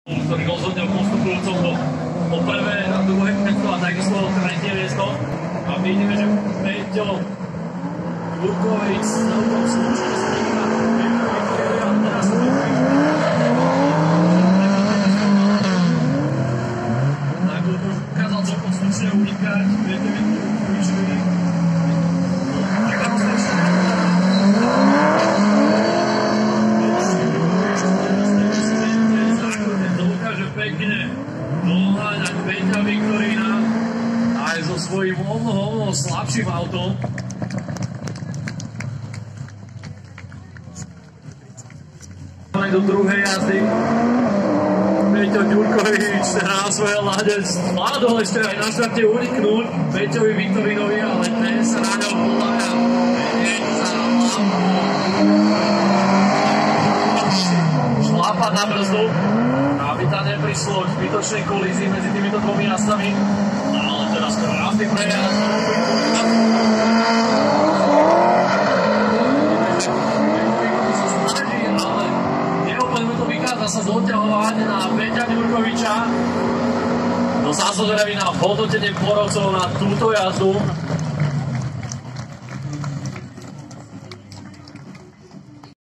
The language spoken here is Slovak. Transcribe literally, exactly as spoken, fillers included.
ktorý rozhodne o postupujúcom do o prvé a druhé miesto a takisto o tretie miesto. A vidíme, že Peťo Ďurkovič celkom slušne sníha. A teraz tak to ukázal celkom slušne unikať. Viete, Ďurkovičovi. Taká rozličná. Pekne dohľadať Peťa Viktorína aj so svojím o mnoho, o mnoho slabším autom. Do druhej jazdy Peťo Ďurkovič na svoje lade zvládol ešte aj na štarte uniknúť Peťovi Viktorínovi, ale ten sa na ňom podľaľa hneď za lampu šlápať na brzdu, aby tam neprišlo k zbytočnej kolízii medzi týmito dvomi jazdami. Ale teraz krásny prejazd. Ale neúplne mu to vychádza sa doťahovať na Peťa Ďurkoviča. No zase zvedavý na hodnotenie porodcov na túto jazdu.